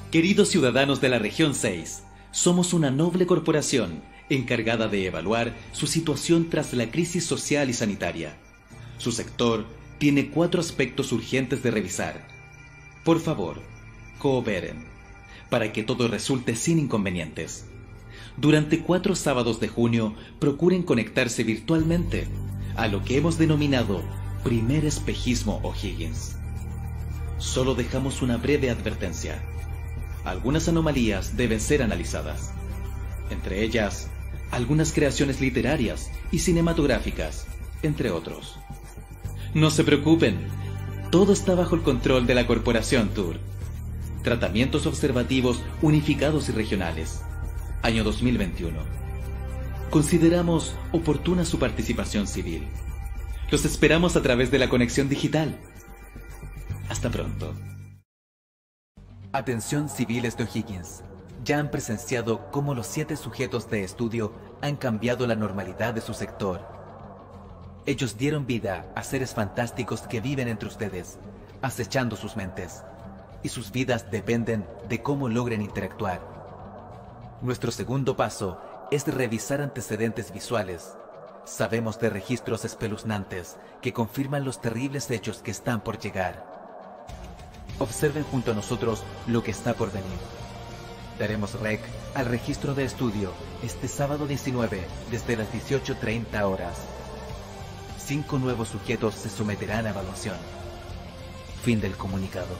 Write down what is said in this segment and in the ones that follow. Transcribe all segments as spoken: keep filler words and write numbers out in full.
Queridos ciudadanos de la región seis, somos una noble corporación encargada de evaluar su situación tras la crisis social y sanitaria. Su sector tiene cuatro aspectos urgentes de revisar. Por favor, cooperen, para que todo resulte sin inconvenientes. Durante cuatro sábados de junio, procuren conectarse virtualmente a lo que hemos denominado Primer Espejismo O'Higgins. Solo dejamos una breve advertencia. Algunas anomalías deben ser analizadas. Entre ellas, algunas creaciones literarias y cinematográficas, entre otros. No se preocupen, todo está bajo el control de la Corporación Tour. Tratamientos observativos unificados y regionales. Año dos mil veintiuno. Consideramos oportuna su participación civil. Los esperamos a través de la conexión digital. Hasta pronto. Atención civiles de O'Higgins. Ya han presenciado cómo los siete sujetos de estudio han cambiado la normalidad de su sector. Ellos dieron vida a seres fantásticos que viven entre ustedes, acechando sus mentes. Y sus vidas dependen de cómo logren interactuar. Nuestro segundo paso es revisar antecedentes visuales. Sabemos de registros espeluznantes que confirman los terribles hechos que están por llegar. Observen junto a nosotros lo que está por venir. Daremos rec al registro de estudio este sábado diecinueve desde las dieciocho treinta horas. Cinco nuevos sujetos se someterán a evaluación. Fin del comunicado.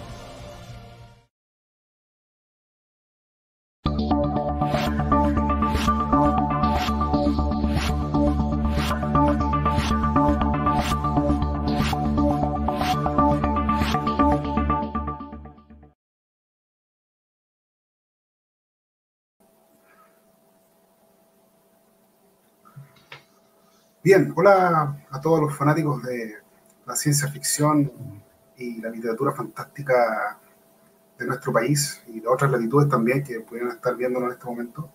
Bien, hola a todos los fanáticos de la ciencia ficción y la literatura fantástica de nuestro país y de otras latitudes también que pudieran estar viéndolo en este momento.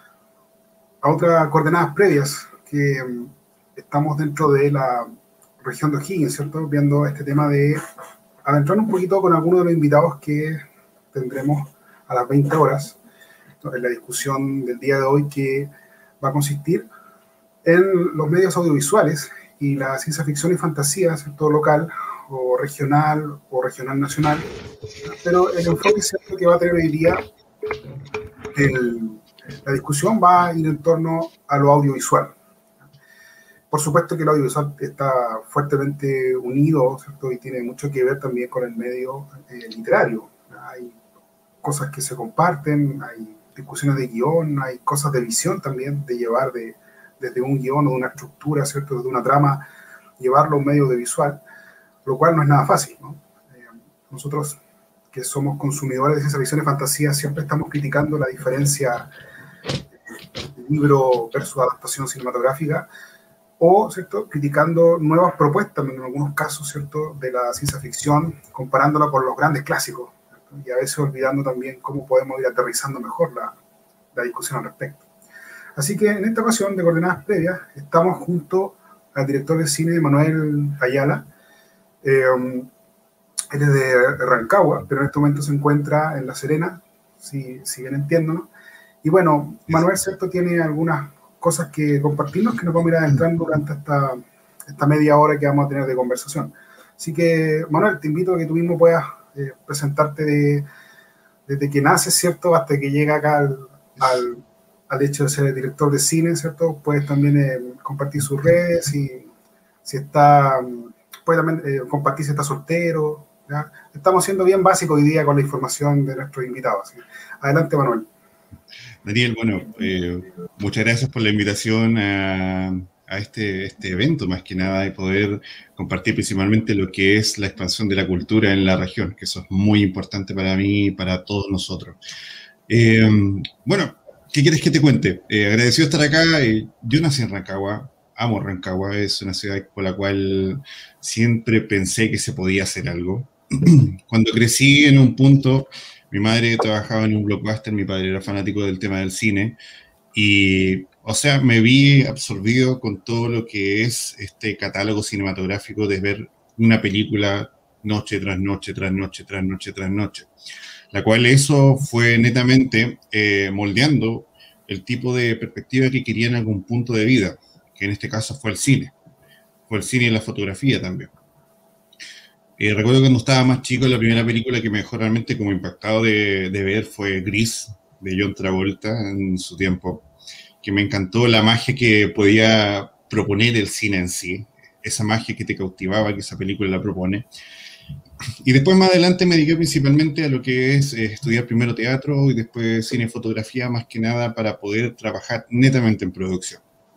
A otras coordenadas previas, que um, estamos dentro de la región de O'Higgins, ¿cierto? Viendo este tema de adentrarnos un poquito con algunos de los invitados que tendremos a las veinte horas en la discusión del día de hoy, que va a consistir en los medios audiovisuales y la ciencia ficción y fantasía, ¿cierto? Local o regional o regional nacional, pero el enfoque cierto que va a tener hoy día el, la discusión va a ir en torno a lo audiovisual. Por supuesto que el audiovisual está fuertemente unido, ¿cierto? Y tiene mucho que ver también con el medio eh, literario. Hay cosas que se comparten, hay discusiones de guión, hay cosas de visión también, de llevar de desde un guión o de una estructura, ¿cierto? Desde una trama, llevarlo a un medio audiovisual, lo cual no es nada fácil, ¿no? Eh, nosotros, que somos consumidores de ciencia ficción y fantasía, siempre estamos criticando la diferencia de libro versus adaptación cinematográfica, o, ¿cierto?, criticando nuevas propuestas, en algunos casos, ¿cierto?, de la ciencia ficción, comparándola con los grandes clásicos, ¿cierto? Y a veces olvidando también cómo podemos ir aterrizando mejor la, la discusión al respecto. Así que en esta ocasión de coordenadas previas estamos junto al director de cine Manuel Ayala. Eh, él es de Rancagua, pero en este momento se encuentra en La Serena, si, si bien entiendo, ¿no? Y bueno, Manuel, ¿cierto?, tiene algunas cosas que compartirnos que nos vamos a ir adentrando durante esta, esta media hora que vamos a tener de conversación. Así que, Manuel, te invito a que tú mismo puedas eh, presentarte de, desde que naces, ¿cierto?, hasta que llega acá al, al al hecho de ser director de cine, ¿cierto? Puedes también eh, compartir sus redes, y si está, puede también eh, compartir si está soltero, ¿ya? Estamos siendo bien básicos hoy día con la información de nuestros invitados. ¿Sí? Adelante, Manuel. Daniel, bueno, eh, muchas gracias por la invitación a, a este, este evento, más que nada, de poder compartir principalmente lo que es la expansión de la cultura en la región, que eso es muy importante para mí y para todos nosotros. Eh, bueno, ¿qué quieres que te cuente? Eh, agradecido de estar acá. Eh, yo nací en Rancagua, amo Rancagua, es una ciudad por la cual siempre pensé que se podía hacer algo. Cuando crecí en un punto, mi madre trabajaba en un blockbuster, mi padre era fanático del tema del cine, y, o sea, me vi absorbido con todo lo que es este catálogo cinematográfico de ver una película noche tras noche, tras noche, tras noche, tras noche. La cual eso fue netamente eh, moldeando el tipo de perspectiva que quería en algún punto de vida, que en este caso fue el cine. Fue el cine y la fotografía también. Eh, recuerdo cuando estaba más chico, la primera película que me dejó realmente como impactado de, de ver fue Gris, de John Travolta, en su tiempo, que me encantó la magia que podía proponer el cine en sí, esa magia que te cautivaba, que esa película la propone. Y después más adelante me dediqué principalmente a lo que es eh, estudiar primero teatro y después cine y fotografía, más que nada para poder trabajar netamente en producción.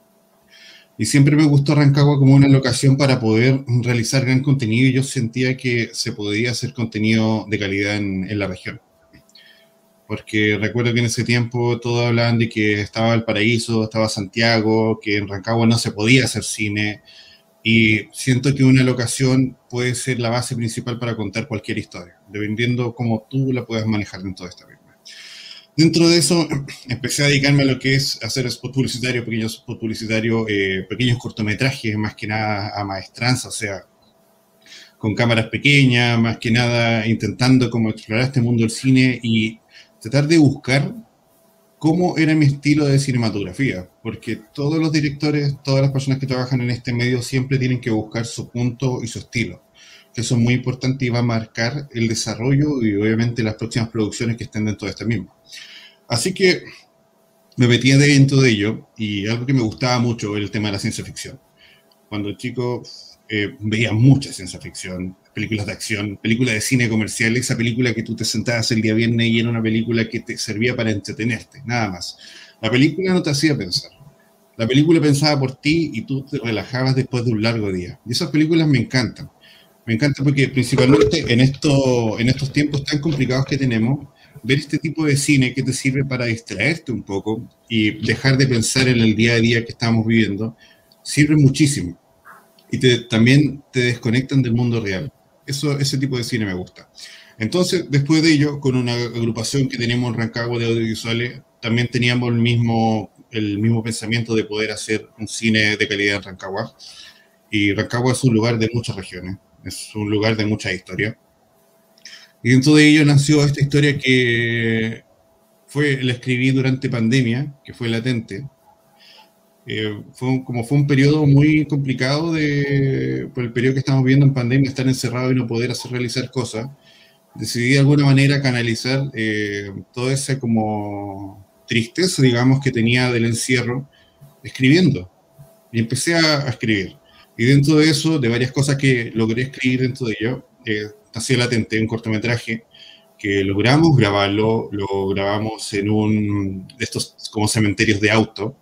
Y siempre me gustó Rancagua como una locación para poder realizar gran contenido y yo sentía que se podía hacer contenido de calidad en, en la región. Porque recuerdo que en ese tiempo todos hablaban de que estaba El Paraíso, estaba Santiago, que en Rancagua no se podía hacer cine. Y siento que una locación puede ser la base principal para contar cualquier historia, dependiendo cómo tú la puedas manejar dentro de esta misma. Dentro de eso, empecé a dedicarme a lo que es hacer spot publicitario, pequeños spot publicitarios, eh, pequeños cortometrajes, más que nada a maestranza, o sea, con cámaras pequeñas, más que nada intentando como explorar este mundo del cine y tratar de buscar cómo era mi estilo de cinematografía, porque todos los directores, todas las personas que trabajan en este medio siempre tienen que buscar su punto y su estilo, que eso es muy importante y va a marcar el desarrollo y obviamente las próximas producciones que estén dentro de este mismo. Así que me metí dentro de ello y algo que me gustaba mucho era el tema de la ciencia ficción. Cuando chico eh, veía mucha ciencia ficción, películas de acción, películas de cine comercial, esa película que tú te sentabas el día viernes y era una película que te servía para entretenerte, nada más. La película no te hacía pensar. La película pensaba por ti y tú te relajabas después de un largo día. Y esas películas me encantan. Me encanta porque principalmente en, esto, en estos tiempos tan complicados que tenemos, ver este tipo de cine que te sirve para distraerte un poco y dejar de pensar en el día a día que estamos viviendo, sirve muchísimo. Y te, también te desconectan del mundo real. Eso, ese tipo de cine me gusta. Entonces, después de ello, con una agrupación que teníamos en Rancagua de audiovisuales, también teníamos el mismo, el mismo pensamiento de poder hacer un cine de calidad en Rancagua. Y Rancagua es un lugar de muchas regiones, es un lugar de mucha historia. Y dentro de ello nació esta historia que fue, la escribí durante pandemia, que fue Latente. Eh, fue un, como fue un periodo muy complicado de, por el periodo que estamos viviendo en pandemia, estar encerrado y no poder hacer realizar cosas, decidí de alguna manera canalizar eh, toda esa como tristeza, digamos, que tenía del encierro, escribiendo. Y empecé a, a escribir. Y dentro de eso, de varias cosas que logré escribir dentro de ello, eh, nació Latente, un cortometraje que logramos grabarlo, lo grabamos en un de estos como cementerios de auto.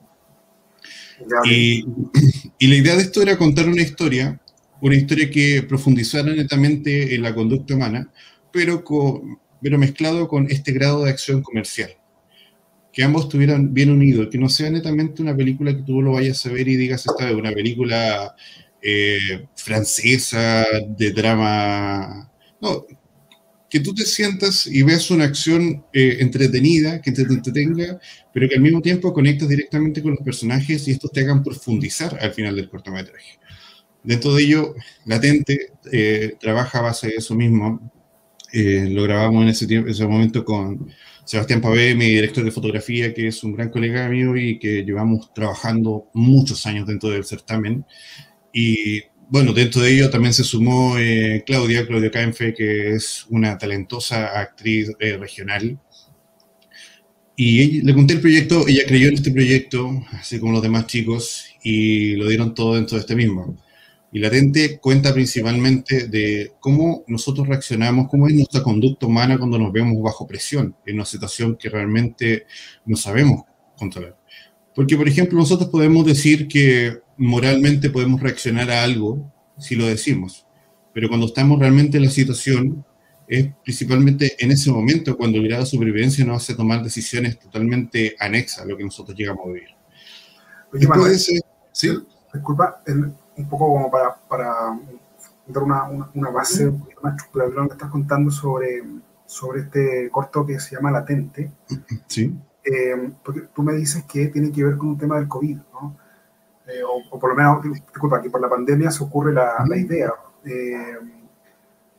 Y, y la idea de esto era contar una historia, una historia que profundizara netamente en la conducta humana, pero, con, pero mezclado con este grado de acción comercial. Que ambos estuvieran bien unidos, que no sea netamente una película que tú lo vayas a ver y digas, esta es una película eh, francesa de drama. No, que tú te sientas y veas una acción eh, entretenida, que te entretenga, pero que al mismo tiempo conectas directamente con los personajes y estos te hagan profundizar al final del cortometraje. Dentro de ello, Latente eh, trabaja a base de eso mismo. Eh, lo grabamos en ese, tiempo, ese momento con Sebastián Pavé, mi director de fotografía, que es un gran colega mío y que llevamos trabajando muchos años dentro del certamen. Y bueno, dentro de ello también se sumó eh, Claudia, Claudia Caenfe, que es una talentosa actriz eh, regional. Y ella, le conté el proyecto, ella creyó en este proyecto, así como los demás chicos, y lo dieron todo dentro de este mismo. Y Latente cuenta principalmente de cómo nosotros reaccionamos, cómo es nuestra conducta humana cuando nos vemos bajo presión, en una situación que realmente no sabemos controlar. Porque, por ejemplo, nosotros podemos decir que moralmente podemos reaccionar a algo si lo decimos, pero cuando estamos realmente en la situación, es principalmente en ese momento cuando el grado de supervivencia nos hace tomar decisiones totalmente anexas a lo que nosotros llegamos a vivir. Oye, Manuel, ese, ¿sí? Disculpa, el, un poco como para, para dar una, una, una base, un poquito más estructural de lo que estás contando sobre, sobre este corto que se llama Latente. Sí. Eh, porque tú me dices que tiene que ver con un tema del COVID, ¿no? Eh, o, o por lo menos, disculpa, que por la pandemia se ocurre la, la idea. Eh,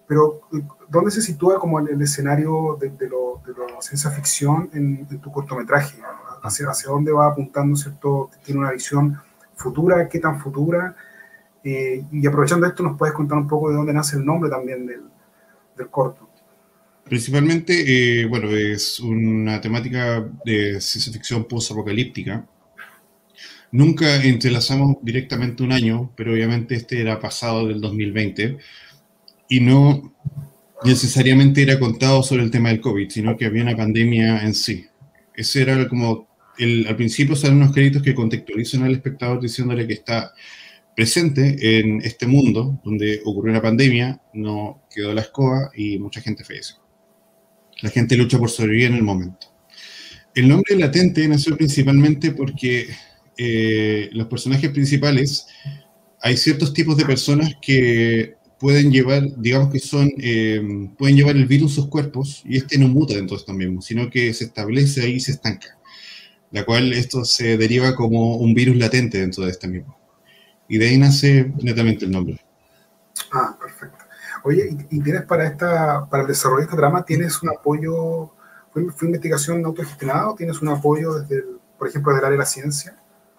pero ¿dónde se sitúa como el, el escenario de, de, lo, de la ciencia ficción en, en tu cortometraje? ¿Hacia, hacia dónde va apuntando, cierto? ¿Tiene una visión futura? ¿Qué tan futura? Eh, y aprovechando esto, ¿nos puedes contar un poco de dónde nace el nombre también del, del corto? Principalmente, eh, bueno, es una temática de ciencia ficción post-apocalíptica. Nunca entrelazamos directamente un año, pero obviamente este era pasado del dos mil veinte, y no necesariamente era contado sobre el tema del COVID, sino que había una pandemia en sí. Ese era como, el, al principio salen unos créditos que contextualizan al espectador diciéndole que está presente en este mundo donde ocurrió una pandemia, no quedó la escoba y mucha gente falleció. La gente lucha por sobrevivir en el momento. El nombre latente nació principalmente porque eh, los personajes principales, hay ciertos tipos de personas que pueden llevar, digamos que son, eh, pueden llevar el virus en sus cuerpos, y este no muta dentro de esto mismo, sino que se establece ahí y se estanca, la cual esto se deriva como un virus latente dentro de este mismo. Y de ahí nace netamente el nombre. Ah, perfecto. Oye, ¿y, y tienes para esta, para el desarrollo de esta trama, tienes un apoyo, fue, fue investigación autogestionada o tienes un apoyo desde, el, por ejemplo, del área de la ciencia?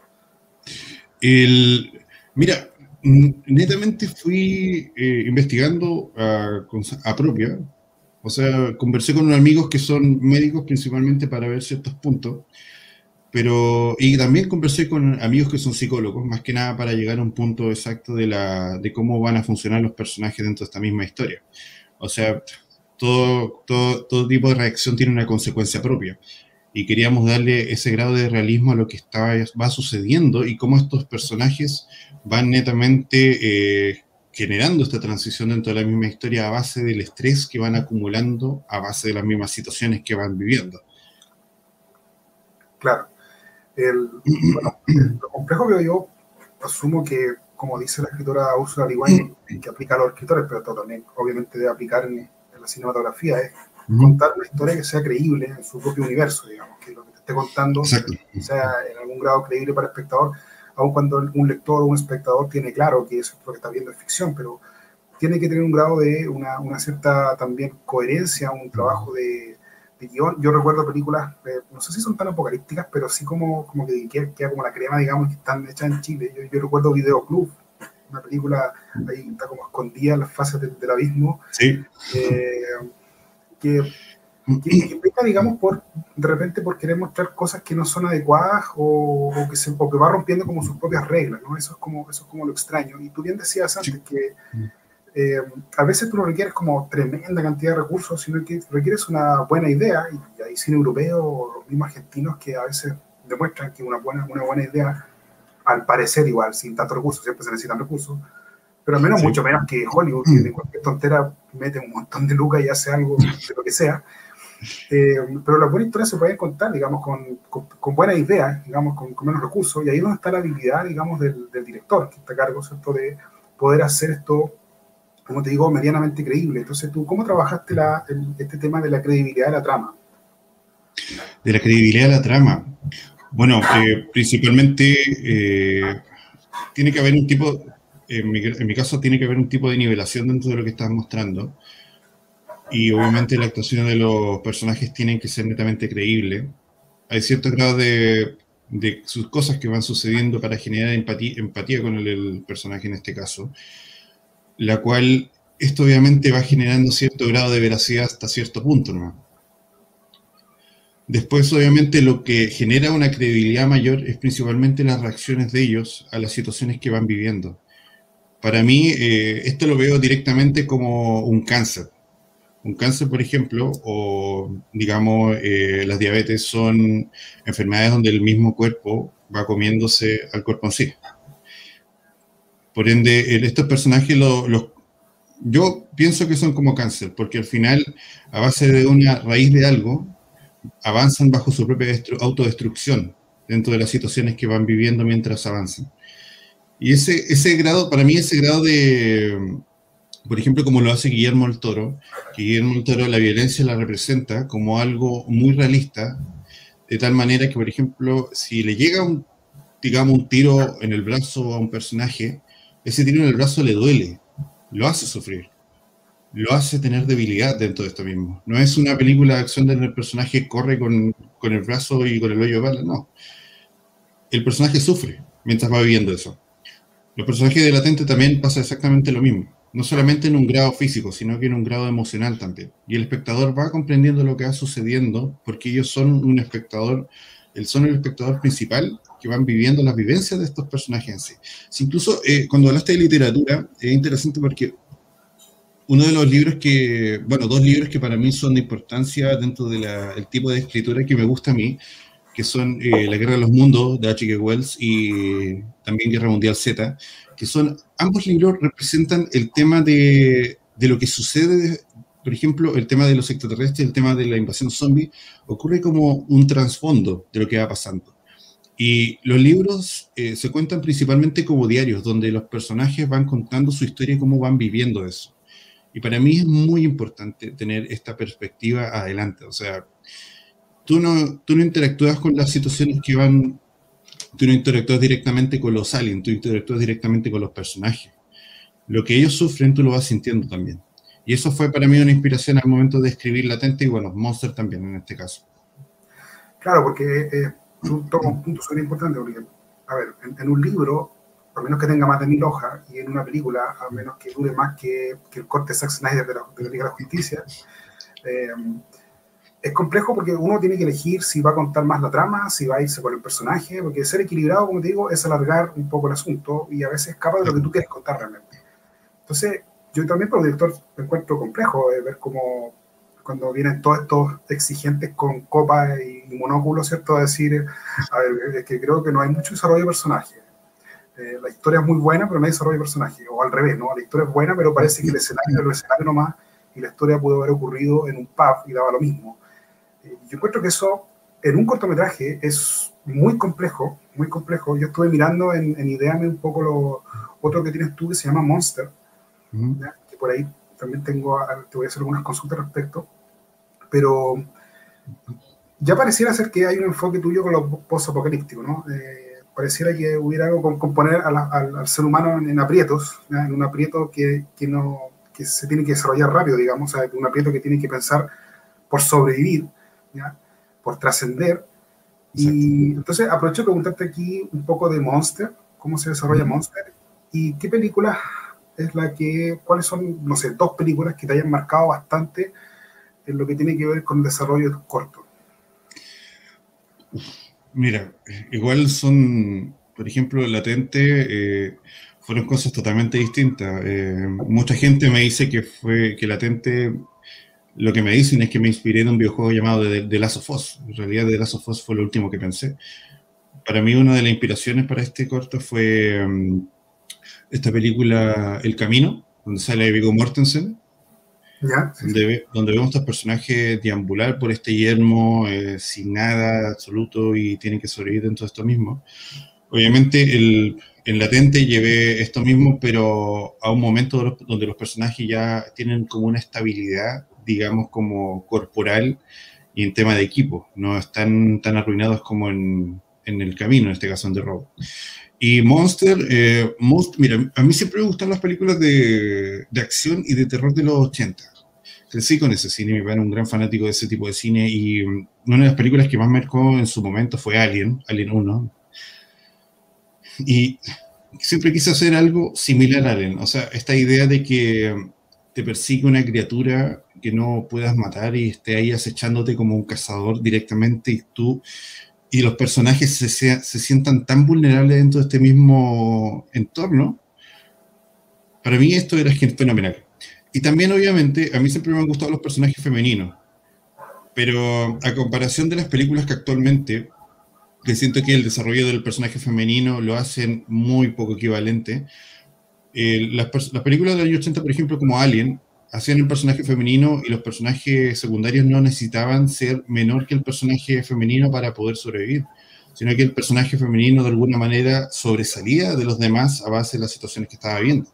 El, mira, netamente fui eh, investigando a, a propia, o sea, conversé con unos amigos que son médicos principalmente para ver ciertos puntos, pero, y también conversé con amigos que son psicólogos, más que nada para llegar a un punto exacto de, la, de cómo van a funcionar los personajes dentro de esta misma historia. O sea, todo, todo, todo tipo de reacción tiene una consecuencia propia, y queríamos darle ese grado de realismo a lo que estaba, va sucediendo y cómo estos personajes van netamente eh, generando esta transición dentro de la misma historia a base del estrés que van acumulando, a base de las mismas situaciones que van viviendo. Claro. El, bueno, lo complejo que yo asumo que, como dice la escritora Ursula Le Guin, que aplica a los escritores, pero esto también obviamente debe aplicar en, en la cinematografía, es uh-huh. contar una historia que sea creíble en su propio universo, digamos, que lo que te esté contando Exacto. sea en algún grado creíble para el espectador, aun cuando un lector o un espectador tiene claro que eso es lo que está viendo es ficción, pero tiene que tener un grado de una, una cierta también coherencia, un trabajo de, de guión. Yo recuerdo películas, eh, no sé si son tan apocalípticas, pero sí como, como que queda como la crema, digamos, que están hechas en Chile. Yo, yo recuerdo Videoclub, una película ahí está como escondida en las fases del, del abismo, sí. eh, que, que, que peca, digamos, por, de repente por querer mostrar cosas que no son adecuadas o, o, que, se, o que va rompiendo como sus propias reglas, ¿no? Eso es como, eso es como lo extraño. Y tú bien decías antes sí. que Eh, a veces tú no requieres como tremenda cantidad de recursos, sino que requieres una buena idea, y hay cine europeo o los mismos argentinos que a veces demuestran que una buena, una buena idea, al parecer igual, sin tantos recursos, siempre se necesitan recursos, pero al menos sí. mucho menos que Hollywood, que de cualquier tontera mete un montón de lucas y hace algo de lo que sea. Eh, pero las buenas historias se pueden contar, digamos, con, con, con buenas ideas, digamos, con, con menos recursos, y ahí es donde está la habilidad, digamos, del, del director, que está a cargo, ¿cierto?, de poder hacer esto, como te digo, medianamente creíble. Entonces, ¿tú cómo trabajaste la, el, este tema de la credibilidad de la trama? De la credibilidad de la trama. Bueno, eh, principalmente eh, tiene que haber un tipo, en mi, en mi caso, tiene que haber un tipo de nivelación dentro de lo que estás mostrando. Y obviamente la actuación de los personajes tienen que ser netamente creíble. Hay cierto grado de, de sus cosas que van sucediendo para generar empatía, empatía con el, el personaje en este caso, la cual, esto obviamente va generando cierto grado de veracidad hasta cierto punto, ¿no? Después, obviamente, lo que genera una credibilidad mayor es principalmente las reacciones de ellos a las situaciones que van viviendo. Para mí, eh, esto lo veo directamente como un cáncer. Un cáncer, por ejemplo, o digamos, eh, las diabetes son enfermedades donde el mismo cuerpo va comiéndose al cuerpo en sí. Por ende, estos personajes, lo, lo, yo pienso que son como cáncer, porque al final, a base de una raíz de algo, avanzan bajo su propia autodestrucción dentro de las situaciones que van viviendo mientras avanzan. Y ese, ese grado, para mí ese grado de, por ejemplo, como lo hace Guillermo del Toro, que Guillermo del Toro la violencia la representa como algo muy realista, de tal manera que, por ejemplo, si le llega un, digamos, un tiro en el brazo a un personaje, ese tiro en el brazo le duele, lo hace sufrir. lo hace tener debilidad dentro de esto mismo. No es una película de acción donde el personaje corre con, con el brazo y con el hoyo de bala, no. El personaje sufre mientras va viviendo eso. Los personajes de Latente también pasa exactamente lo mismo. No solamente en un grado físico, sino que en un grado emocional también. Y el espectador va comprendiendo lo que va sucediendo porque ellos son un espectador, son el espectador principal que van viviendo las vivencias de estos personajes en sí. Si incluso eh, cuando hablaste de literatura, es interesante porque uno de los libros que, bueno, dos libros que para mí son de importancia dentro del tipo de escritura que me gusta a mí, que son eh, La Guerra de los Mundos, de H G Wells, y también Guerra Mundial Z, que son, ambos libros representan el tema de, de lo que sucede, por ejemplo, el tema de los extraterrestres, el tema de la invasión zombie, ocurre como un trasfondo de lo que va pasando. Y los libros eh, se cuentan principalmente como diarios, donde los personajes van contando su historia y cómo van viviendo eso. Y para mí es muy importante tener esta perspectiva adelante. O sea, tú no, tú no interactúas con las situaciones que van, tú no interactúas directamente con los aliens, tú interactúas directamente con los personajes. Lo que ellos sufren, tú lo vas sintiendo también. Y eso fue para mí una inspiración al momento de escribir Latente y, bueno, Monster también en este caso. Claro, porque eh, tú tocas un punto súper importante, porque, a ver, en, en un libro, a menos que tenga más de mil hojas, y en una película, a menos que dure más que, que el corte Zack Snyder de la, de la Liga de la Justicia, eh, es complejo porque uno tiene que elegir si va a contar más la trama, si va a irse por el personaje, porque ser equilibrado, como te digo, es alargar un poco el asunto y a veces escapa de lo que tú quieres contar realmente. Entonces, yo también como director me encuentro complejo de ver cómo cuando vienen todos estos exigentes con copa y monóculo, ¿cierto? A decir, a ver, es que creo que no hay mucho desarrollo de personaje. Eh, la historia es muy buena, pero no hay desarrollo de personaje. O al revés, ¿no? La historia es buena, pero parece que el escenario es el escenario nomás y la historia pudo haber ocurrido en un pub y daba lo mismo. Eh, yo encuentro que eso, en un cortometraje, es muy complejo, muy complejo. Yo estuve mirando en, en Ideame un poco lo otro que tienes tú que se llama Monster, uh-huh. ¿Ya? Que por ahí también tengo, te voy a hacer algunas consultas al respecto, pero ya pareciera ser que hay un enfoque tuyo con lo post-apocalíptico, ¿no? Eh, pareciera que hubiera algo con, con poner a la, al, al ser humano en, en aprietos, ¿ya? En un aprieto que, que, no, que se tiene que desarrollar rápido, digamos, o sea, un aprieto que tiene que pensar por sobrevivir, ¿ya? Por trascender. Y entonces aprovecho de preguntarte aquí un poco de Monster, cómo se desarrolla uh-huh. Monster, y qué película es la que, cuáles son, no sé, dos películas que te hayan marcado bastante en lo que tiene que ver con el desarrollo corto. Mira, igual son, por ejemplo, Latente, eh, fueron cosas totalmente distintas. Eh, mucha gente me dice que fue que Latente, lo que me dicen es que me inspiré en un videojuego llamado The, The Last of Us. En realidad, The Last of Us fue lo último que pensé. Para mí, una de las inspiraciones para este corto fue um, esta película El Camino, donde sale Viggo Mortensen. ¿Ya? Sí, donde, ve, donde vemos a estos personajes deambular por este yermo eh, sin nada absoluto y tienen que sobrevivir dentro de esto mismo. Obviamente el, en Latente llevé esto mismo, pero a un momento de los, donde los personajes ya tienen como una estabilidad, digamos, como corporal y en tema de equipo, no están tan arruinados como en, en El Camino, en este caso en The Road. Y Monster, eh, Most, mira, a mí siempre me gustan las películas de, de acción y de terror de los ochenta. Crecí con ese cine, me era un gran fanático de ese tipo de cine y una de las películas que más me marcó en su momento fue Alien, Alien uno. Y siempre quise hacer algo similar a Alien, o sea, esta idea de que te persigue una criatura que no puedas matar y esté ahí acechándote como un cazador directamente y tú... y los personajes se, se, se sientan tan vulnerables dentro de este mismo entorno, para mí esto era fenomenal. Y también, obviamente, a mí siempre me han gustado los personajes femeninos, pero a comparación de las películas que actualmente, que siento que el desarrollo del personaje femenino lo hacen muy poco equivalente, eh, las, las películas del año ochenta, por ejemplo, como Alien, hacían el personaje femenino y los personajes secundarios no necesitaban ser menor que el personaje femenino para poder sobrevivir, sino que el personaje femenino de alguna manera sobresalía de los demás a base de las situaciones que estaba viendo.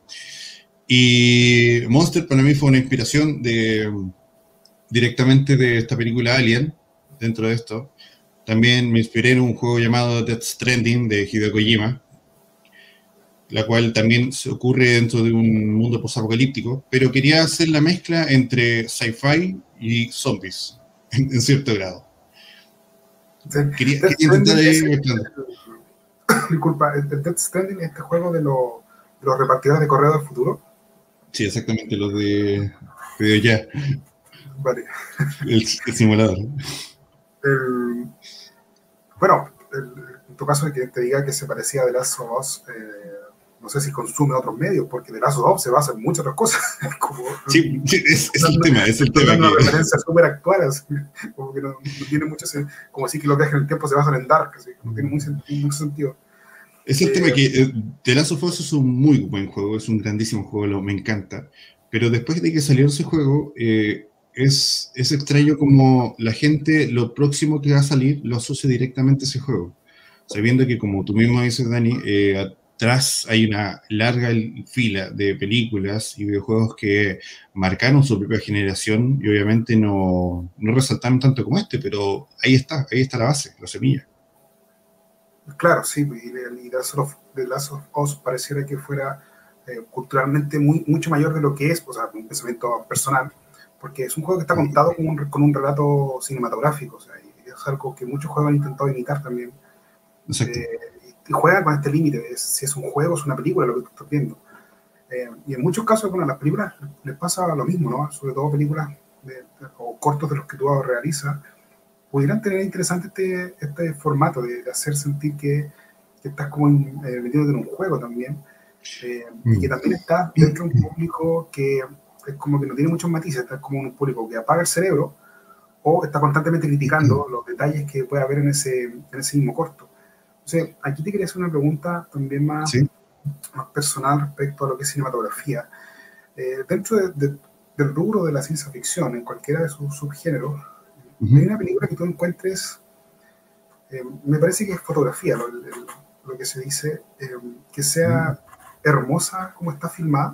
Y Monster para mí fue una inspiración de, directamente de esta película Alien, dentro de esto. También me inspiré en un juego llamado Death Stranding de Hideo Kojima. la cual también se ocurre dentro de un mundo posapocalíptico, pero quería hacer la mezcla entre sci-fi y zombies, en, en cierto grado. Sí. Quería, quería intentar ahí mezclando. Disculpa, el Death Stranding es este juego de, lo, de los repartidores de correo del futuro. Sí, exactamente, los de, de ya. Vale. El, el simulador. El, bueno, el, en tu caso, de que te diga que se parecía a The Last of Us, eh, no sé si consume otros medios, porque The Last of Us se basa en muchas otras cosas. Como, sí, es, es el no, tema, es el tema. Una que... referencia súper actual, así, como que no, no tiene mucho, como así que los viajes en el tiempo se basan en Dark, así, no tiene mucho, mucho sentido. Es el eh, tema que eh, The Last of Us es un muy buen juego, es un grandísimo juego, lo, me encanta, pero después de que salió ese juego, eh, es, es extraño como la gente, lo próximo que va a salir, lo asocia directamente a ese juego, sabiendo que, como tú mismo dices, Dani, eh, atrás hay una larga fila de películas y videojuegos que marcaron su propia generación y obviamente no, no resaltaron tanto como este, pero ahí está, ahí está la base, la semilla. Claro, sí, y The Last of Us pareciera que fuera eh, culturalmente muy, mucho mayor de lo que es, o sea, un pensamiento personal, porque es un juego que está contado con un, con un relato cinematográfico, o sea, y es algo que muchos juegos han intentado imitar también. Exacto. Eh, y juega con este límite, si es un juego, es una película lo que tú estás viendo. Eh, y en muchos casos, bueno, a las películas les pasa lo mismo, ¿no? Sobre todo películas de, de, o cortos de los que tú realizas, pudieran tener interesante este, este formato de, de hacer sentir que, que estás como en, eh, metido en un juego también, eh, mm. y que también estás dentro de un público que es como que no tiene muchos matices, estás como un público que apaga el cerebro o está constantemente criticando mm. los detalles que puede haber en ese, en ese mismo corto. Entonces, aquí te quería hacer una pregunta también más, ¿sí? más personal respecto a lo que es cinematografía. Eh, dentro de, de, del rubro de la ciencia ficción, en cualquiera de sus subgéneros, uh-huh. hay una película que tú encuentres, eh, me parece que es fotografía, lo, el, lo que se dice, eh, que sea uh-huh. hermosa como está filmada.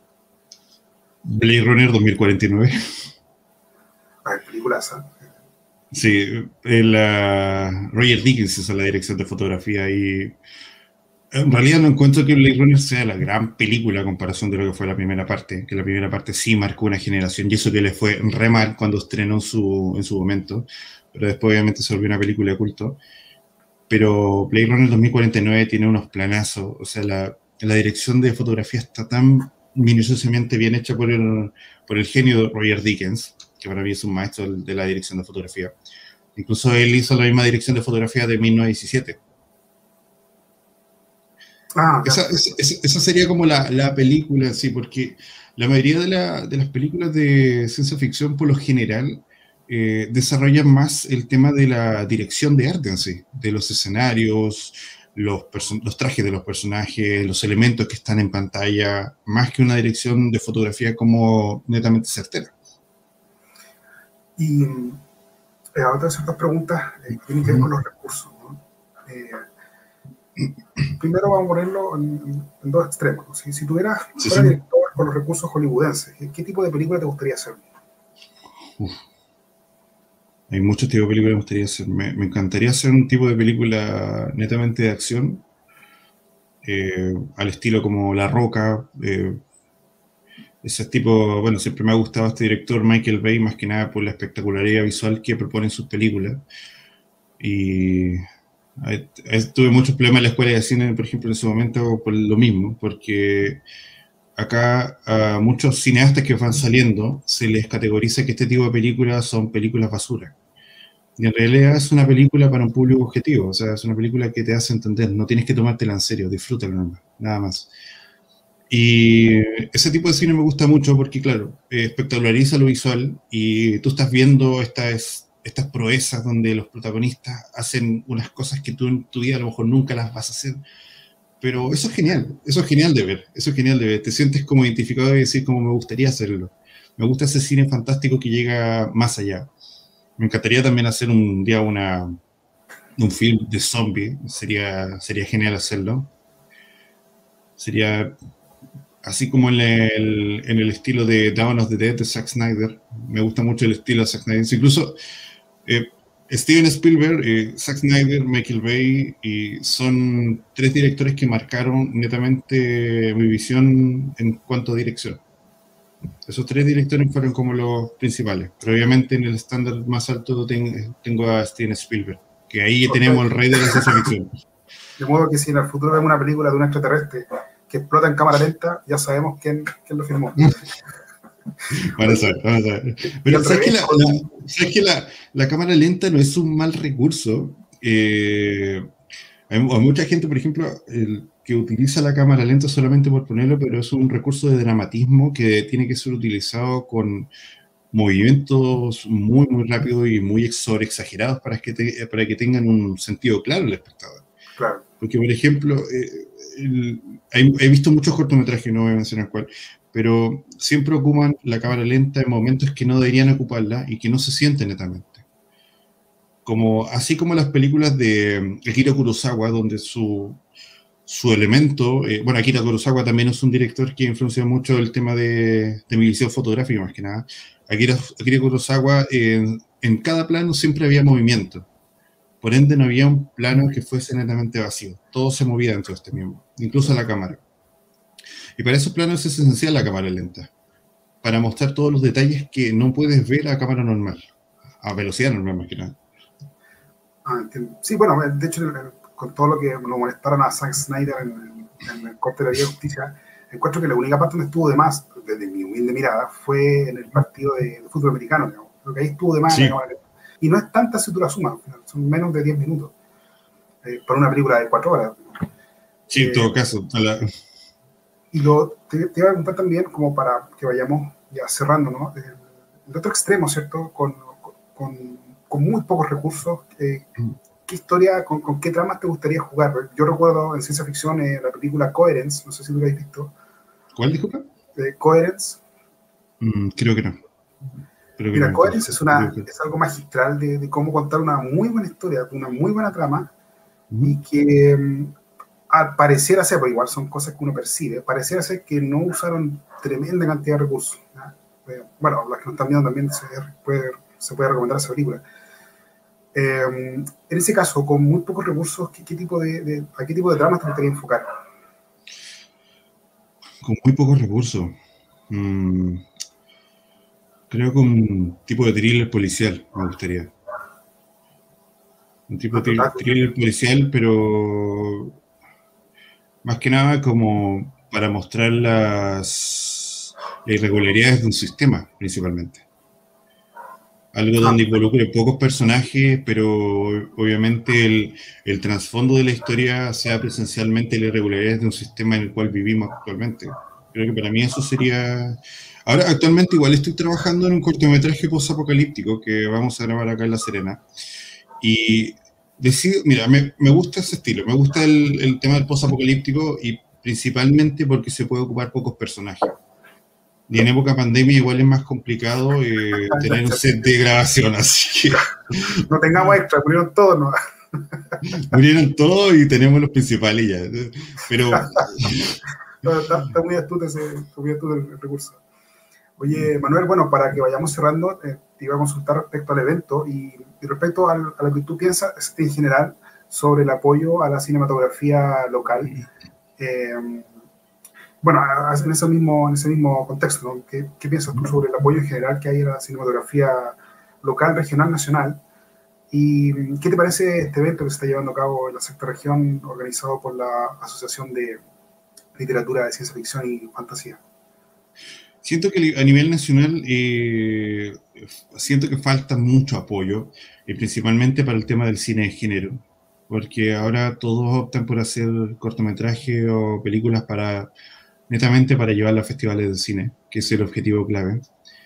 Blade Runner dos mil cuarenta y nueve. Ah, peliculaza. Sí, el, uh, Roger Dickens es la dirección de fotografía y en realidad no encuentro que Blade Runner sea la gran película a comparación de lo que fue la primera parte, que la primera parte sí marcó una generación y eso que le fue re mal cuando estrenó en su, en su momento, pero después obviamente se volvió una película de culto. Pero Blade Runner dos mil cuarenta y nueve tiene unos planazos, o sea, la, la dirección de fotografía está tan minuciosamente bien hecha por el, por el genio de Roger Dickens, que para mí es un maestro de la dirección de fotografía. Incluso él hizo la misma dirección de fotografía de mil novecientos diecisiete. Ah, esa, esa, esa sería como la, la película, sí, porque la mayoría de, la, de las películas de ciencia ficción, por lo general, eh, desarrollan más el tema de la dirección de arte en sí, de los escenarios, los, los trajes de los personajes, los elementos que están en pantalla, más que una dirección de fotografía como netamente certera. Y eh, otras ciertas preguntas eh, tienen que ver con los recursos, ¿no? Eh, primero vamos a ponerlo en, en dos extremos. Si, si tuvieras sí, fuera sí. director con los recursos hollywoodenses, ¿qué, ¿qué tipo de película te gustaría hacer? Uf. Hay muchos tipos de películas que me gustaría hacer. Me, me encantaría hacer un tipo de película netamente de acción, eh, al estilo como La Roca. Eh, ese tipo, bueno, siempre me ha gustado este director Michael Bay, más que nada por la espectacularidad visual que propone en sus películas. Y tuve muchos problemas en la escuela de cine, por ejemplo, en ese momento por lo mismo, porque acá a muchos cineastas que van saliendo se les categoriza que este tipo de películas son películas basura. Y en realidad es una película para un público objetivo, o sea, es una película que te hace entender, no tienes que tomártela en serio, disfrútala nada más. Y ese tipo de cine me gusta mucho porque, claro, eh, espectaculariza lo visual y tú estás viendo estas, estas proezas donde los protagonistas hacen unas cosas que tú en tu vida a lo mejor nunca las vas a hacer. Pero eso es genial, eso es genial de ver, eso es genial de ver. Te sientes como identificado y decir como me gustaría hacerlo. Me gusta ese cine fantástico que llega más allá. Me encantaría también hacer un día una, un film de zombie, sería, sería genial hacerlo. Sería así como en el, en el estilo de Dawn of the Dead de Zack Snyder. Me gusta mucho el estilo de Zack Snyder. Incluso, eh, Steven Spielberg, eh, Zack Snyder, Michael Bay, y son tres directores que marcaron netamente mi visión en cuanto a dirección. Esos tres directores fueron como los principales, pero obviamente en el estándar más alto ten, tengo a Steven Spielberg, que ahí okay. tenemos el rey de la ciencia ficción. De modo que si en el futuro vemos una película de un extraterrestre que explota en cámara lenta, ya sabemos quién, quién lo filmó. Vamos a ver, vamos a ver. Pero ¿sabes que, la, la, ¿sabes que la, la cámara lenta no es un mal recurso? Eh, hay, hay mucha gente, por ejemplo, el, que utiliza la cámara lenta solamente por ponerlo, pero es un recurso de dramatismo que tiene que ser utilizado con movimientos muy, muy rápidos y muy exagerados para que, te, para que tengan un sentido claro el espectador. Claro. Porque, por ejemplo, eh, el, hay, he visto muchos cortometrajes, no voy a mencionar cuál, pero siempre ocupan la cámara lenta en momentos que no deberían ocuparla y que no se sienten netamente. Como, así como las películas de Akira Kurosawa, donde su, su elemento, eh, bueno, Akira Kurosawa también es un director que influencia mucho el tema de, de mi visión fotográfica, más que nada. Akira, Akira Kurosawa, eh, en cada plano siempre había movimiento. Por ende, no había un plano que fuese netamente vacío. Todo se movía dentro de este mismo, incluso la cámara. Y para esos planos es esencial la cámara lenta, para mostrar todos los detalles que no puedes ver a cámara normal, a velocidad normal más que nada. Ah, sí, bueno, de hecho, con todo lo que nos molestaron a Zack Snyder en, en el corte de la Liga de Justicia, encuentro que la única parte donde estuvo de más, desde mi humilde mirada, fue en el partido de, de fútbol americano, digamos. Lo que ahí estuvo de más sí. en la cámara lenta. Y no es tanta si tú la sumas, son menos de diez minutos, eh, para una película de cuatro horas. Sí, eh, en todo caso. La... Y lo, te, te iba a preguntar también, como para que vayamos ya cerrando, ¿no? El, el otro extremo, ¿cierto? Con, con, con muy pocos recursos, eh, ¿qué historia, con, con qué tramas te gustaría jugar? Yo recuerdo en ciencia ficción eh, la película Coherence, no sé si lo habéis visto. ¿Cuál, disculpa? Eh, Coherence. Mm, creo que no. Creo que Mira, no, Coherence es, una, que... es algo magistral de, de cómo contar una muy buena historia, una muy buena trama, mm. y que um, al pareciera ser, pero igual son cosas que uno percibe, pareciera ser que no usaron tremenda cantidad de recursos. Eh, bueno, las que nos están viendo también se puede, se puede recomendar esa película. Eh, en ese caso, con muy pocos recursos, ¿qué, qué tipo de, de, ¿a qué tipo de tramas te gustaría enfocar? Con muy pocos recursos. Mm. Creo que un tipo de thriller policial me gustaría. Un tipo de thriller policial, pero más que nada como para mostrar las, las irregularidades de un sistema, principalmente. Algo donde involucre pocos personajes, pero obviamente el, el trasfondo de la historia sea presencialmente las irregularidades de un sistema en el cual vivimos actualmente. Creo que para mí eso sería... Ahora, actualmente igual estoy trabajando en un cortometraje post-apocalíptico que vamos a grabar acá en La Serena. Y decido, mira, me, me gusta ese estilo, me gusta el, el tema del post-apocalíptico y principalmente porque se puede ocupar pocos personajes. Y en época pandemia igual es más complicado eh, tener un set de grabación, así que... No tengamos extra, murieron todos, ¿no? Murieron todos y tenemos los principales ya. Pero... No, está, está muy astuto ese, muy astuto el recurso. Oye, Manuel, bueno, para que vayamos cerrando, eh, te iba a consultar respecto al evento y, y respecto al, a lo que tú piensas en general sobre el apoyo a la cinematografía local. Eh, bueno, en ese mismo, en ese mismo contexto, ¿no? ¿Qué, ¿Qué piensas tú sobre el apoyo en general que hay a la cinematografía local, regional, nacional? ¿Y qué te parece este evento que se está llevando a cabo en la sexta región, organizado por la Asociación de Literatura de Ciencia Ficción y Fantasía? Siento que a nivel nacional eh, siento que falta mucho apoyo, y principalmente para el tema del cine de género, porque ahora todos optan por hacer cortometrajes o películas para netamente para llevarlo a festivales de cine, que es el objetivo clave.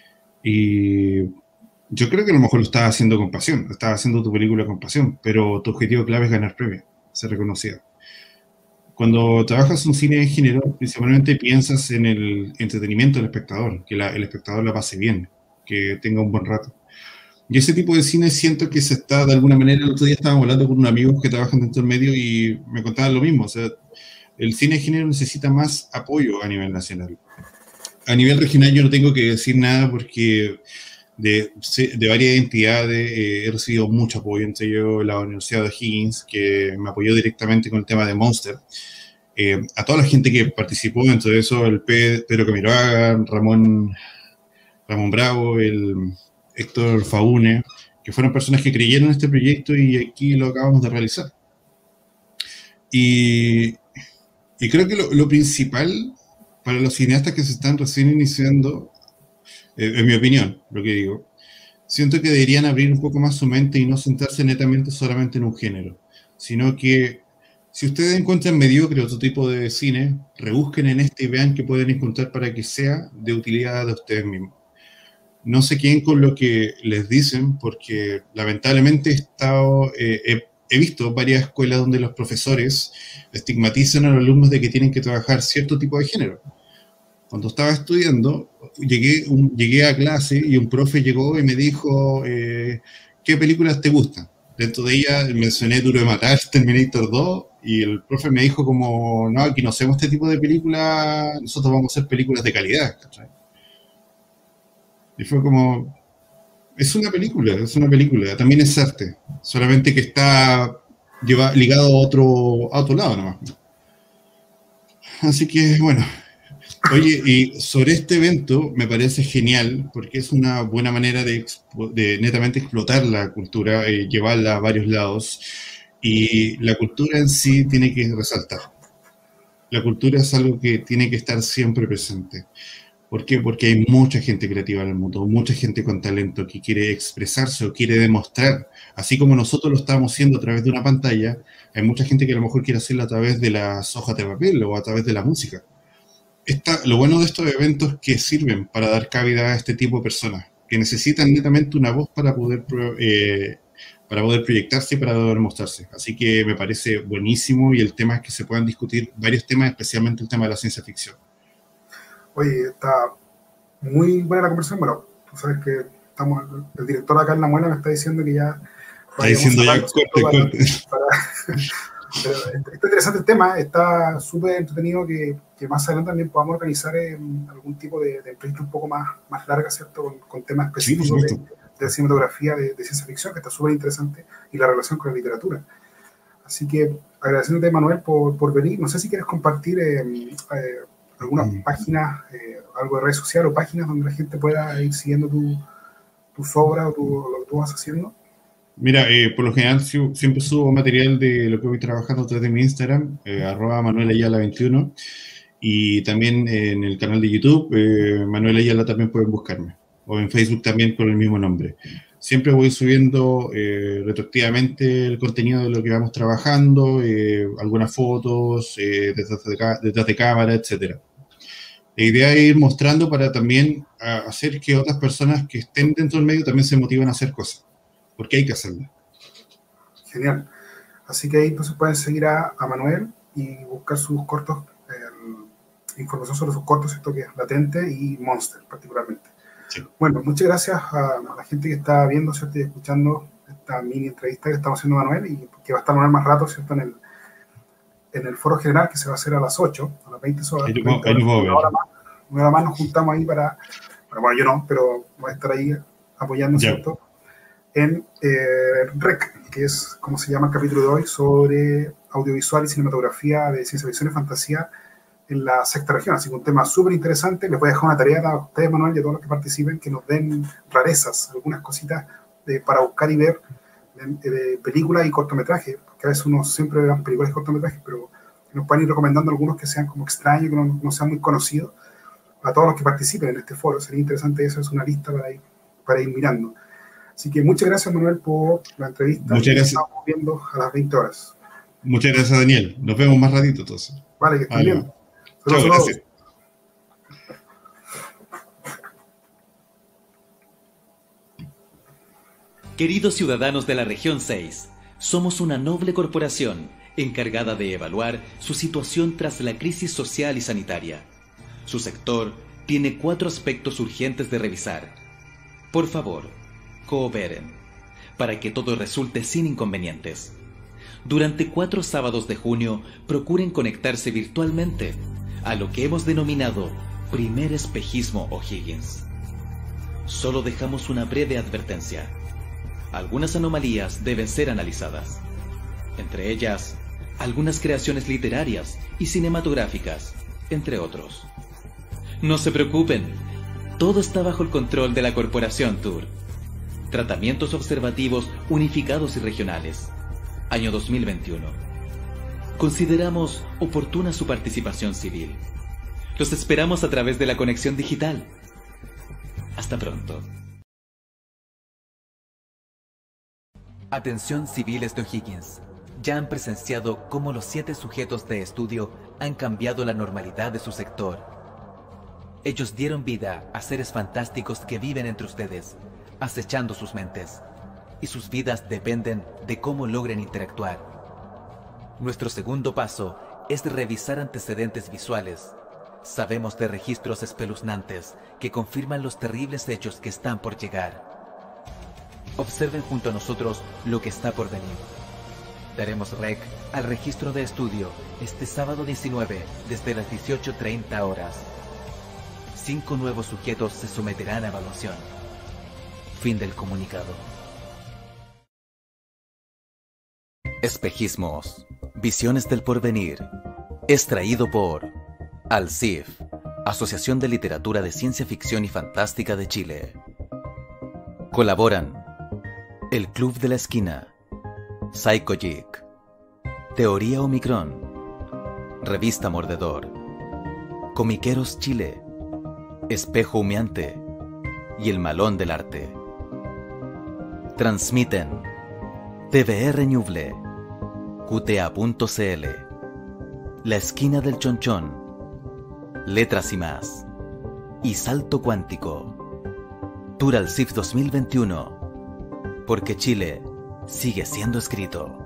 Y yo creo que a lo mejor lo estás haciendo con pasión, estás haciendo tu película con pasión, pero tu objetivo clave es ganar premios, ser reconocido. Cuando trabajas un cine de género, principalmente piensas en el entretenimiento del espectador, que la, el espectador la pase bien, que tenga un buen rato. Y ese tipo de cine siento que se está, de alguna manera, el otro día estábamos hablando con un amigo que trabaja dentro del medio y me contaban lo mismo. O sea, el cine de género necesita más apoyo a nivel nacional. A nivel regional yo no tengo que decir nada porque de, de varias entidades. Eh, he recibido mucho apoyo, entre ellos la Universidad de O'Higgins, que me apoyó directamente con el tema de Monster. Eh, a toda la gente que participó, dentro de eso, el Pedro Camiroaga, Ramón, Ramón Bravo, el Héctor Faune, que fueron personas que creyeron en este proyecto y aquí lo acabamos de realizar. Y, y creo que lo, lo principal para los cineastas que se están recién iniciando, eh, en mi opinión, lo que digo, siento que deberían abrir un poco más su mente y no centrarse netamente solamente en un género, sino que si ustedes encuentran mediocre otro tipo de cine, rebusquen en este y vean qué pueden encontrar para que sea de utilidad de ustedes mismos. No se queden con lo que les dicen, porque lamentablemente he, estado, eh, he, he visto varias escuelas donde los profesores estigmatizan a los alumnos de que tienen que trabajar cierto tipo de género. Cuando estaba estudiando, llegué, un, llegué a clase y un profe llegó y me dijo, eh, ¿qué películas te gustan? Dentro de ellas mencioné Duro de Matar, Terminator dos, y el profe me dijo como, no, aquí no hacemos este tipo de películas, nosotros vamos a hacer películas de calidad, ¿cachai? Y fue como, es una película, es una película, también es arte, solamente que está lleva, ligado a otro, a otro lado nomás. Así que, bueno, oye, y sobre este evento me parece genial, porque es una buena manera de, de netamente explotar la cultura, eh, llevarla a varios lados, y la cultura en sí tiene que resaltar. La cultura es algo que tiene que estar siempre presente. ¿Por qué? Porque hay mucha gente creativa en el mundo, mucha gente con talento que quiere expresarse o quiere demostrar, así como nosotros lo estamos haciendo a través de una pantalla, hay mucha gente que a lo mejor quiere hacerlo a través de las hojas de papel o a través de la música. Esta, lo bueno de estos eventos es que sirven para dar cabida a este tipo de personas, que necesitan netamente una voz para poder, eh, para poder proyectarse y para poder mostrarse. Así que me parece buenísimo, y el tema es que se puedan discutir varios temas, especialmente el tema de la ciencia ficción. Oye, está muy buena la conversación. Bueno, tú sabes que estamos, el director acá en La Muela me está diciendo que ya... Está diciendo ya, corte, para, corte. Para, pero está interesante el tema, está súper entretenido que, que más adelante también podamos organizar eh, algún tipo de, de entrevista un poco más, más larga, ¿cierto? Con, con temas específicos sí, de, de cinematografía, de, de ciencia ficción, que está súper interesante, y la relación con la literatura. Así que agradeciéndote, Manuel, por, por venir. No sé si quieres compartir eh, eh, algunas mm. páginas, eh, algo de redes sociales o páginas donde la gente pueda ir siguiendo tu, tus obras o tu, lo que tú vas haciendo. Mira, eh, por lo general siempre subo material de lo que voy trabajando a través de mi Instagram, eh, arroba Manuel Ayala veintiuno, y también en el canal de YouTube, eh, Manuel Ayala, también pueden buscarme, o en Facebook también con el mismo nombre. Siempre voy subiendo eh, retroactivamente el contenido de lo que vamos trabajando, eh, algunas fotos, eh, detrás, de, detrás de cámara, etcétera. La idea es ir mostrando para también hacer que otras personas que estén dentro del medio también se motiven a hacer cosas, porque hay que hacerlo. Genial. Así que ahí entonces pueden seguir a, a Manuel y buscar sus cortos, eh, información sobre sus cortos, esto que es Latente y Monster particularmente. Sí. Bueno, muchas gracias a, a la gente que está viendo, ¿cierto? Y escuchando esta mini entrevista que estamos haciendo a Manuel, y que va a estar Manuel más rato, ¿cierto? En el, en el foro general, que se va a hacer a las ocho, a las veinte horas. Ahí veinte horas, una, hora más, una hora más nos juntamos ahí para, para, bueno, yo no, pero voy a estar ahí apoyando, yeah. ¿cierto? En eh, R E C, que es como se llama el capítulo de hoy, sobre audiovisual y cinematografía de ciencia ficción y fantasía en la sexta región. Así que un tema súper interesante. Les voy a dejar una tarea a ustedes, Manuel, y a todos los que participen, que nos den rarezas, algunas cositas de, para buscar y ver de, de películas y cortometrajes, porque a veces uno siempre ve películas y cortometrajes, pero nos pueden ir recomendando algunos que sean como extraños, que no, no sean muy conocidos, a todos los que participen en este foro. Sería interesante eso, es una lista para ir, para ir mirando. Así que muchas gracias, Manuel, por la entrevista. Muchas gracias. Nos estamos viendo a las veinte horas. Muchas gracias, Daniel. Nos vemos más ratito, entonces. Vale, que estén vale. bien. Chao, gracias. Queridos ciudadanos de la región seis, somos una noble corporación encargada de evaluar su situación tras la crisis social y sanitaria. Su sector tiene cuatro aspectos urgentes de revisar. Por favor, cooperen, para que todo resulte sin inconvenientes. Durante cuatro sábados de junio, procuren conectarse virtualmente a lo que hemos denominado Primer Espejismo O'Higgins. solo dejamos una breve advertencia. Algunas anomalías deben ser analizadas. Entre ellas, algunas creaciones literarias y cinematográficas, entre otros. No se preocupen, todo está bajo el control de la Corporación Tour. Tratamientos observativos unificados y regionales. Año dos mil veintiuno. Consideramos oportuna su participación civil. Los esperamos a través de la conexión digital. Hasta pronto. Atención civiles de O'Higgins. Ya han presenciado cómo los siete sujetos de estudio han cambiado la normalidad de su sector. Ellos dieron vida a seres fantásticos que viven entre ustedes, acechando sus mentes, y sus vidas dependen de cómo logren interactuar. Nuestro segundo paso es revisar antecedentes visuales. Sabemos de registros espeluznantes que confirman los terribles hechos que están por llegar. Observen junto a nosotros lo que está por venir. Daremos rec al registro de estudio este sábado diecinueve desde las dieciocho treinta horas. Cinco nuevos sujetos se someterán a evaluación. Fin del comunicado. Espejismos. Visiones del porvenir. Extraído por ALCIF, Asociación de Literatura de Ciencia Ficción y Fantástica de Chile. Colaboran El Club de la Esquina, Psychogeek, Teoría Omicron, Revista Mordedor, Comiqueros Chile, Espejo Humeante y El Malón del Arte. Transmiten T V R Ñuble, Q T A punto C L, La Esquina del Chonchón, Letras y Más, y Salto Cuántico. Tour ALCIF dos mil veintiuno, porque Chile sigue siendo escrito.